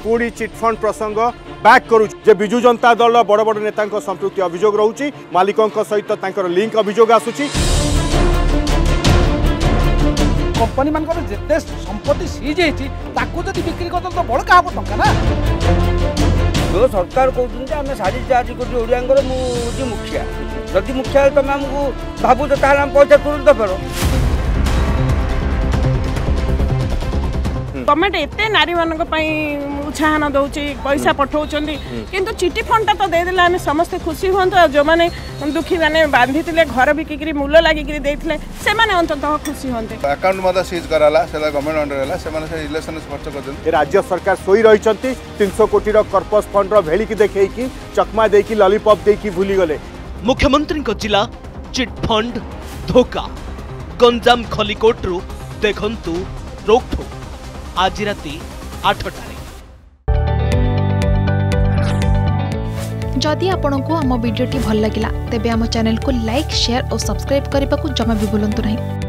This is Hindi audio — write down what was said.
पुणी चिटफंड प्रसंग बैक करू जे बिजु जनता दल बड़ बड़ नेता संपृक्ति अभियोग रोचे मालिकों सहित लिंक अभियोग आसूची कंपनी मान जिते संपत्ति सीज होती बिक्री कर तो बड़ क्या टंका ना जो सरकार कहते आम सारी चार्ज कर मुखिया जदि मुखिया तुम आमको भावुच पैसा तुरंत फेर गवर्नमेंट एते नारी मानक उत्साहन दौर पैसा पठाऊँ किंतु चिटी फंड तो देदेला आम समस्ते खुशी हूँ जो मैंने दुखी मैंने बांधी घर बिकिक मूल्य लगिकी से अंततः खुशी हाँ अकाउंट सीज कराला गवर्नमेंट अंडर है इलेक्शन खर्च कर राज्य सरकार शोई रही 300 कोटी कर्पस फंड भेलिकी देखी चकमा देकी लॉलीपॉप देकी भूलीगले मुख्यमंत्री जिला चिटफंड धोखा गंजाम खलिकोट्रु देखंतु रोकठो आज राति 8टारे। जदि आपंक आम भिडी भल लगा तेब आम चैनल को लाइक शेयर और सब्सक्राइब करने को जमा भी भूलु नहीं।